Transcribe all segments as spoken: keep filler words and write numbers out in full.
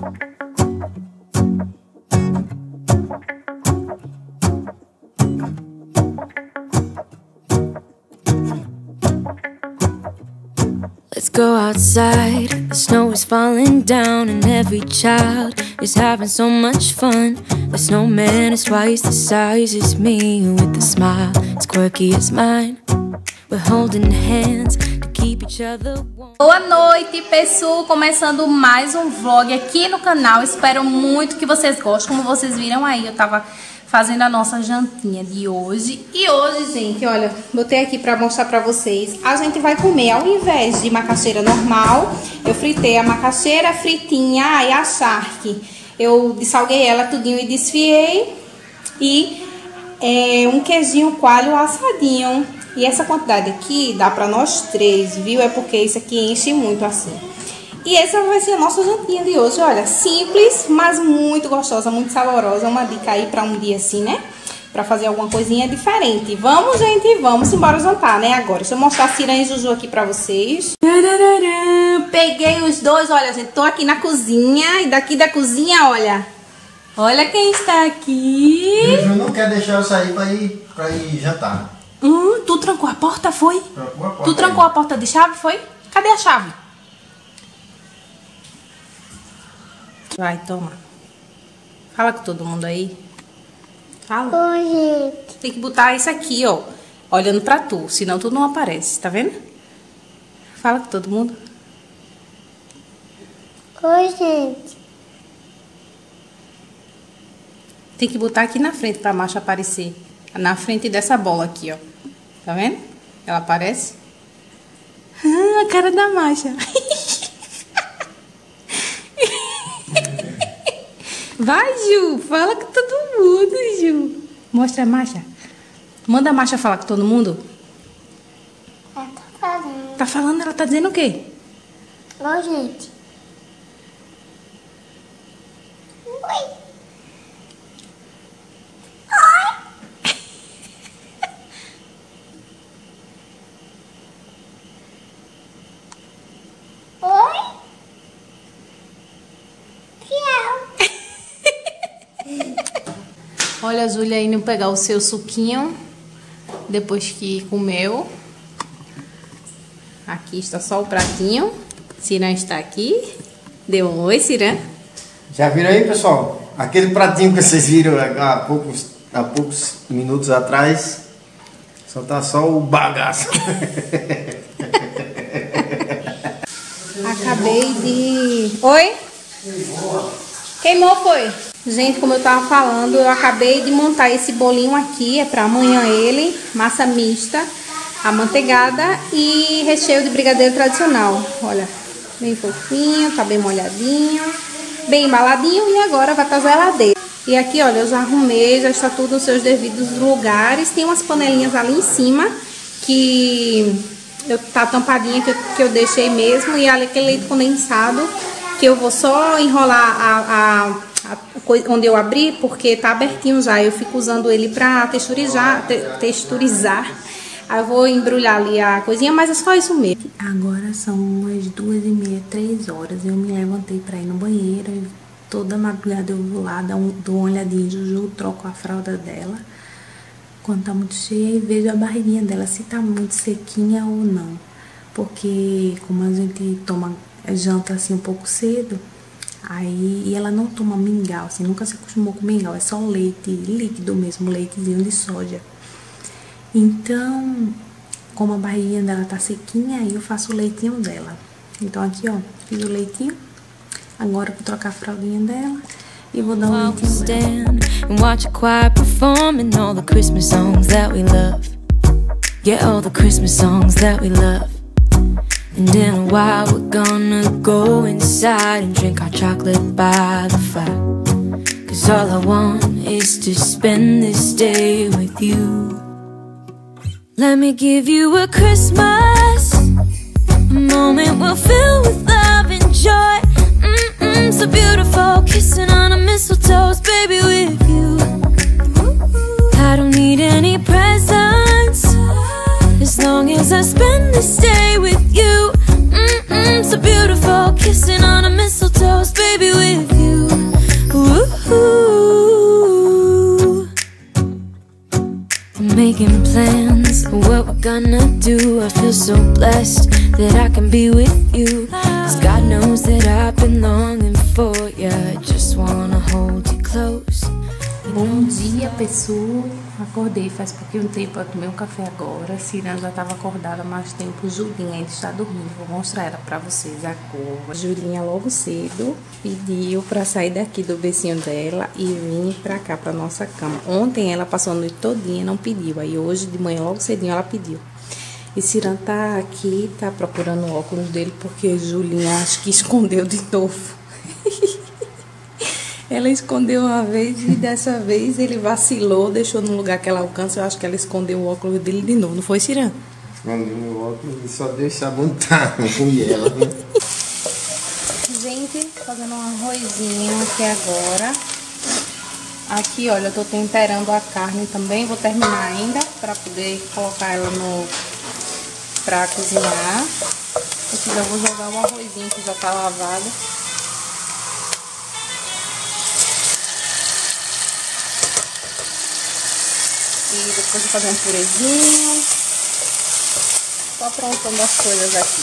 Let's go outside, the snow is falling down and every child is having so much fun. The snowman is twice the size as me, with a smile as quirky as mine. We're holding hands to keep each other warm. Boa noite, pessoal! Começando mais um vlog aqui no canal. Espero muito que vocês gostem. Como vocês viram aí, eu tava fazendo a nossa jantinha de hoje. E hoje, gente, olha, botei aqui pra mostrar pra vocês. A gente vai comer, ao invés de macaxeira normal, eu fritei a macaxeira fritinha e a charque. Eu dessalguei ela tudinho e desfiei. E é, um queijinho coalho assadinho. E essa quantidade aqui dá pra nós três, viu? É porque isso aqui enche muito assim. E essa vai ser a nossa jantinha de hoje, olha, simples, mas muito gostosa, muito saborosa. Uma dica aí pra um dia assim, né? Pra fazer alguma coisinha diferente. Vamos, gente, vamos embora jantar, né? Agora, deixa eu mostrar a Ciran e Juju aqui pra vocês. Peguei os dois, olha, gente, tô aqui na cozinha. E daqui da cozinha, olha, olha quem está aqui. Juju não quer deixar eu sair pra ir, pra ir jantar. Hum, tu trancou a porta, foi? Trancou a porta. Tu trancou a porta de chave, foi? Cadê a chave? Vai, toma. Fala com todo mundo aí. Fala. Oi, gente. Tem que botar isso aqui, ó, olhando pra tu, senão tu não aparece, tá vendo? Fala com todo mundo. Oi, gente. Tem que botar aqui na frente pra Masha aparecer. Na frente dessa bola aqui, ó. Tá vendo? Ela aparece. Ah, a cara da Masha. Vai, Ju. Fala com todo mundo, Ju. Mostra a Masha. Manda a Masha falar com todo mundo. Ela tá falando. Tá falando? Ela tá dizendo o quê? Oi, gente. Oi. Olha a Júlia indo pegar o seu suquinho depois que comeu. Aqui está só o pratinho. Ciran está aqui. Deu um oi, Ciran. Já viram aí, pessoal? Aquele pratinho que vocês viram há poucos, há poucos minutos atrás. Só tá só o bagaço. Acabei de... Oi? Queimou. Queimou, foi? Gente, como eu tava falando, eu acabei de montar esse bolinho aqui. É pra amanhã ele. Massa mista, amanteigada e recheio de brigadeiro tradicional. Olha, bem fofinho, tá bem molhadinho, bem embaladinho. E agora vai pra geladeira. E aqui, olha, eu já arrumei, já está tudo nos seus devidos lugares. Tem umas panelinhas ali em cima que eu, tá tampadinha, que eu, que eu deixei mesmo. E ali aquele leite condensado que eu vou só enrolar a... a onde eu abri, porque tá abertinho já. Eu fico usando ele pra texturizar, te, texturizar. Aí eu vou embrulhar ali a coisinha, mas é só isso mesmo. Agora são umas duas e meia, três horas. Eu me levantei pra ir no banheiro. E toda madrugada eu vou lá, dou, um, dou uma olhadinha em Juju, troco a fralda dela quando tá muito cheia e vejo a barriguinha dela, se tá muito sequinha ou não. Porque como a gente toma janta assim um pouco cedo, aí, e ela não toma mingau, assim, nunca se acostumou com mingau, é só leite líquido mesmo, leitezinho de soja. Então, como a barriguinha dela tá sequinha, aí eu faço o leitinho dela. Então aqui, ó, fiz o leitinho. Agora eu vou trocar a fraldinha dela e vou dar um leitinho dela. And watch a choir performing all the Christmas songs that we love. Yeah, all the Christmas songs that we love. And in a while we're gonna go inside and drink our chocolate by the fire. Cause all I want is to spend this day with you. Let me give you a Christmas, a moment we'll fill with love and joy. Mm-mm, so beautiful, kissing on a mistletoe, baby, with you. I don't need any presents, as long as I spend this day with you. Mm-mm, so beautiful, kissing on a mistletoe, baby, with you. gonna do? I feel so blessed that I can be with you, 'cause God knows that I've been longing for you. I just wanna hold you close. Bom dia, pessoal. Acordei faz pouquinho tempo, eu tomei um café agora. Cirã já estava acordada há mais tempo. Julinha ainda está dormindo. Vou mostrar ela pra vocês agora. Julinha logo cedo pediu pra sair daqui do bercinho dela e vir pra cá, pra nossa cama. Ontem ela passou a noite todinha e não pediu. Aí hoje de manhã logo cedinho ela pediu. E Cirã tá aqui, tá procurando o óculos dele porque Julinha acho que escondeu de novo. Ela escondeu uma vez e dessa vez ele vacilou, deixou no lugar que ela alcança. Eu acho que ela escondeu o óculos dele de novo, não foi, Cirã? Escondeu meu óculos e só deixa montar, não comi ela, né? Gente, fazendo um arrozinho aqui agora. Aqui, olha, eu tô temperando a carne também. Vou terminar ainda pra poder colocar ela no... pra cozinhar. Aqui já vou jogar o arrozinho que já tá lavado. E depois vou fazer um purezinho. Tô aprontando as coisas aqui.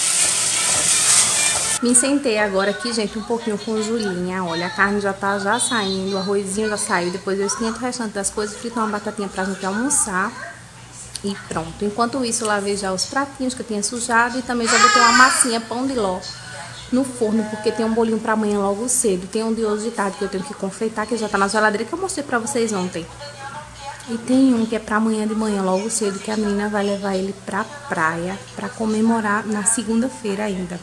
Me sentei agora aqui, gente, um pouquinho com Julinha. Olha, a carne já tá já saindo, o arrozinho já saiu. Depois eu esquento o restante das coisas, frito uma batatinha pra gente almoçar. E pronto. Enquanto isso, eu lavei já os pratinhos que eu tinha sujado. E também já botei uma massinha, pão de ló, no forno, porque tem um bolinho pra amanhã logo cedo. Tem um de hoje de tarde que eu tenho que confeitar, que já tá na geladeira, que eu mostrei pra vocês ontem. E tem um que é pra amanhã de manhã, logo cedo, que a menina vai levar ele pra praia, pra comemorar na segunda-feira ainda.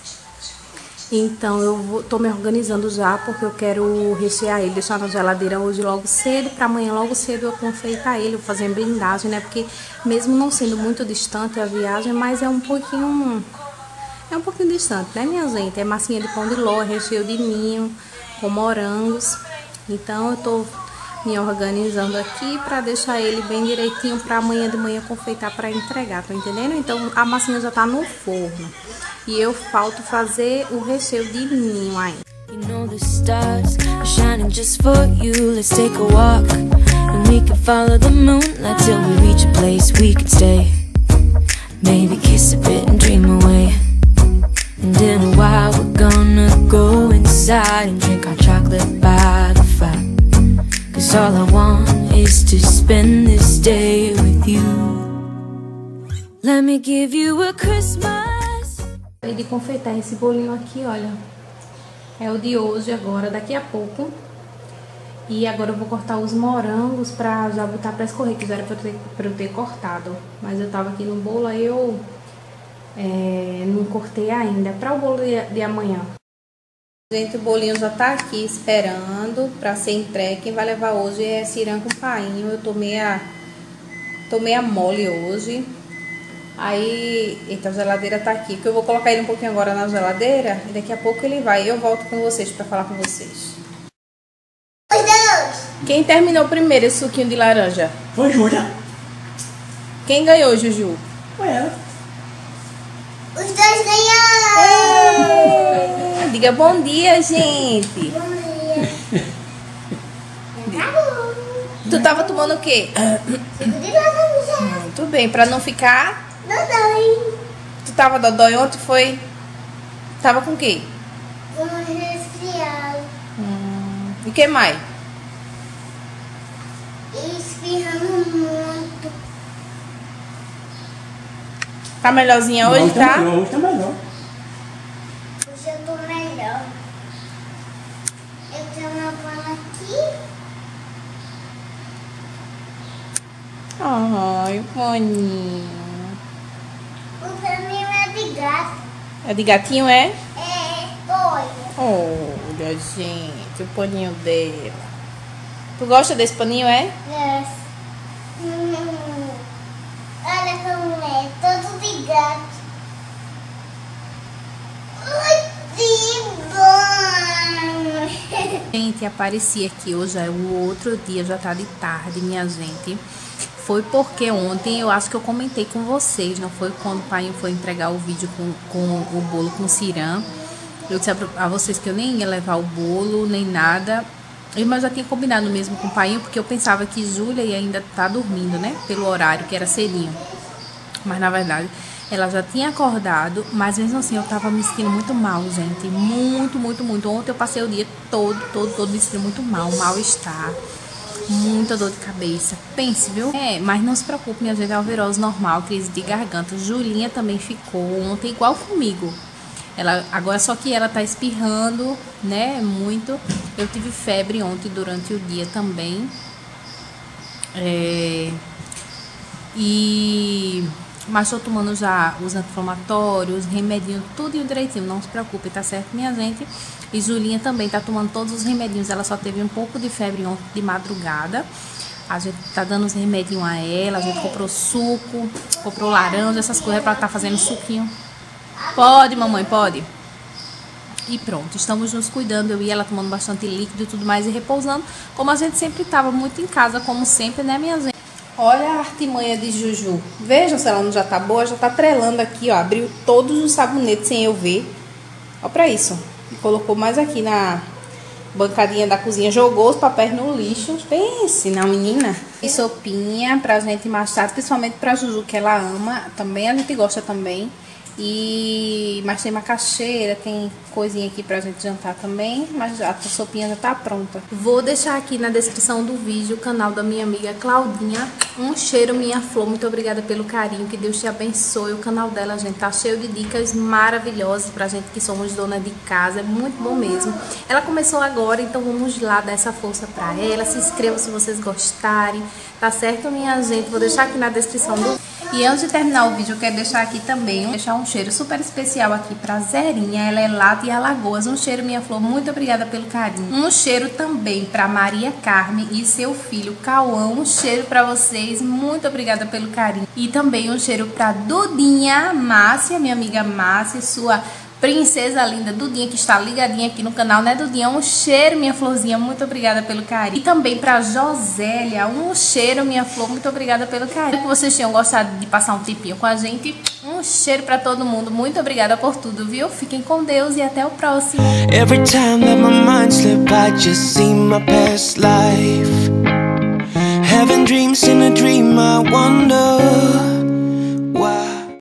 Então eu vou, tô me organizando já, porque eu quero rechear ele, deixar na geladeira hoje logo cedo, pra amanhã logo cedo eu confeitar ele, vou fazer blindagem, né? Porque mesmo não sendo muito distante a viagem, mas é um pouquinho, é um pouquinho distante, né, minha gente? É massinha de pão de ló, recheio de ninho, com morangos. Então eu tô me organizando aqui pra deixar ele bem direitinho pra amanhã de manhã confeitar pra entregar, tá entendendo? Então a massinha já tá no forno e eu falto fazer o recheio de ninho ainda. You know the stars are shining just for you. Let's take a walk and we can follow the moonlight till we reach a place we can stay. Maybe kiss a bit and dream away. And in a while we're gonna go inside and drink our chocolate by the fire. 'Cause all I want is to spend this day with you. Let me give you a Christmas. E de confeitar esse bolinho aqui, olha. É o de hoje agora, daqui a pouco. E agora eu vou cortar os morangos pra já botar pra escorrer, que já era pra eu ter, pra eu ter cortado. Mas eu tava aqui no bolo, aí eu é, não cortei ainda. Pra o bolo de, de amanhã. Gente, o bolinho já tá aqui esperando pra ser entregue. Quem vai levar hoje é Cirã com painho. Eu tomei a, tomei a mole hoje. Aí, eita, a geladeira tá aqui. Que eu vou colocar ele um pouquinho agora na geladeira. E daqui a pouco ele vai. Eu volto com vocês pra falar com vocês. Quem terminou primeiro esse suquinho de laranja? Foi Júlia. Quem ganhou, Juju? Foi ela. Os dois ganharam! Diga bom dia, gente. Bom dia. Acabou. Tu tava tomando o quê? Suco de laranja. Muito bem, pra não ficar... Dodói. Tu tava dodói ontem, foi? Tava com o quê? Com resfriado. Hum, e o que mais? E espirrando muito. Tá melhorzinha hoje, Não, tá? melhor, hoje tá melhor. Hoje eu tô melhor. Eu tenho uma bola aqui. Ai, boninho. O caminho é de gato. É de gatinho, é? É, olha. Olha, gente, o paninho dela. Tu gosta desse paninho, é? Yes. Hum, olha como é, todo de gato. Ai, que bom! Gente, apareci aqui hoje, é o outro dia, já tá de tarde, minha gente. Foi porque ontem eu acho que eu comentei com vocês, não foi quando o pai foi entregar o vídeo com, com o bolo com Cirã. Eu disse a vocês que eu nem ia levar o bolo, nem nada. Mas eu já tinha combinado mesmo com o pai, porque eu pensava que Júlia ia ainda estar dormindo, né? Pelo horário, que era cedinho. Mas na verdade ela já tinha acordado, mas mesmo assim eu tava me sentindo muito mal, gente. Muito, muito, muito. Ontem eu passei o dia todo, todo, todo me sentindo muito mal, mal-estar. Muita dor de cabeça. Pense, viu? É, mas não se preocupe, minha gente, é alverose normal, crise de garganta. Julinha também ficou ontem igual comigo. Ela, agora só que ela tá espirrando, né, muito. Eu tive febre ontem durante o dia também. É... E... Mas tô tomando já os anti-inflamatórios, remedinhos, tudo direitinho. Não se preocupe, tá certo, minha gente? E Julinha também tá tomando todos os remedinhos. Ela só teve um pouco de febre ontem de madrugada. A gente tá dando os remedinhos a ela. A gente comprou suco, comprou laranja, essas coisas pra tá fazendo suquinho. Pode, mamãe, pode. E pronto, estamos nos cuidando. Eu e ela tomando bastante líquido e tudo mais e repousando. Como a gente sempre tava muito em casa, como sempre, né, minha gente? Olha a artimanha de Juju. Vejam se ela não já tá boa. Já tá trelando aqui, ó. Abriu todos os sabonetes sem eu ver. Ó pra isso. E colocou mais aqui na bancadinha da cozinha. Jogou os papéis no lixo. Pense na menina. E sopinha pra gente mais tarde. Principalmente pra Juju, que ela ama. Também a gente gosta também. E... Mas tem macaxeira, tem coisinha aqui pra gente jantar também. Mas a sopinha já tá pronta. Vou deixar aqui na descrição do vídeo o canal da minha amiga Claudinha. Um cheiro, minha flor. Muito obrigada pelo carinho. Que Deus te abençoe. O canal dela, gente, tá cheio de dicas maravilhosas pra gente que somos dona de casa. É muito bom mesmo. Ela começou agora, então vamos lá dar essa força pra ela. Se inscreva se vocês gostarem. Tá certo, minha gente? Vou deixar aqui na descrição do vídeo. E antes de terminar o vídeo, eu quero deixar aqui também, deixar um cheiro super especial aqui pra Zerinha. Ela é lá de Alagoas. Um cheiro, minha flor. Muito obrigada pelo carinho. Um cheiro também pra Maria Carme e seu filho Cauã. Um cheiro pra vocês. Muito obrigada pelo carinho. E também um cheiro pra Dudinha Márcia, minha amiga Márcia, sua princesa linda, Dudinha, que está ligadinha aqui no canal, né, Dudinha? Um cheiro, minha florzinha, muito obrigada pelo carinho. E também pra Josélia, um cheiro, minha flor, muito obrigada pelo carinho. Espero que vocês tenham gostado de passar um tempinho com a gente. Um cheiro pra todo mundo, muito obrigada por tudo, viu? Fiquem com Deus e até o próximo. Every time that my mind slip, I just see my past life. Having dreams in a dream, I wonder